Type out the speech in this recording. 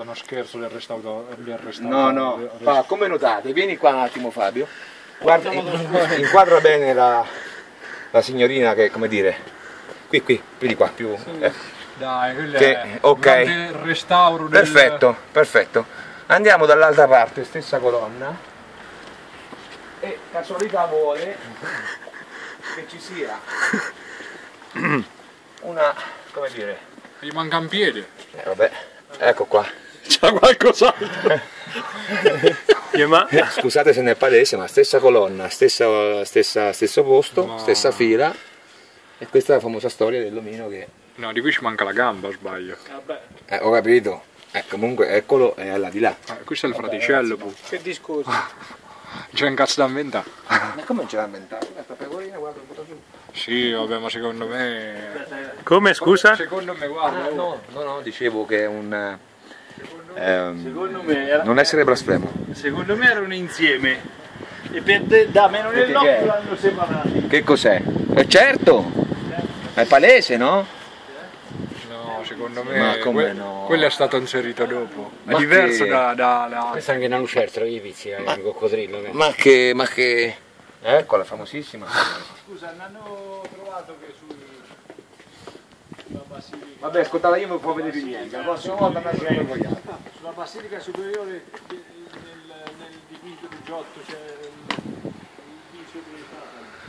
uno scherzo del restauro. No, come notate, vieni qua un attimo Fabio, guarda, inquadra bene la signorina che, come dire, qui, più di qua, più... Sì. Dai, quello che, è ok, il restauro del... perfetto. Andiamo dall'altra parte, stessa colonna, e casualità vuole che ci sia una, come dire... Gli manca un piede. Vabbè, ecco qua. C'è qualcos'altro. Scusate se ne è palese, ma stessa colonna, stesso posto, No. stessa fila, e questa è la famosa storia dell'omino che... No, di qui ci manca la gamba, o sbaglio. ho capito, comunque eccolo, è là di là. Questo è il fraticello, pure. Che discorso? C'è un cazzo da inventare. Ma come ce l'ha inventato? Questa pecorina, guarda, butta giù. Sì, vabbè, ma secondo me... Come, scusa? Secondo me, guarda... No, dicevo che è un... Secondo me era, non essere blasfemo. secondo me erano insieme e da meno nell'occhio l'hanno separati. Che cos'è? Certo! È palese, no? No, secondo me... Ma come no? Quello è stato inserito dopo. È Ma diverso che- da... Questa è anche una lucertola, i pizzi, il coccodrillo. Ma che... Quella famosissima. Scusa, non hanno trovato che sulla basilica, Vabbè, ascoltate, io non può vedere niente. La prossima volta andate a invogliare. sulla basilica superiore nel dipinto di Giotto c'è il viso del Satana.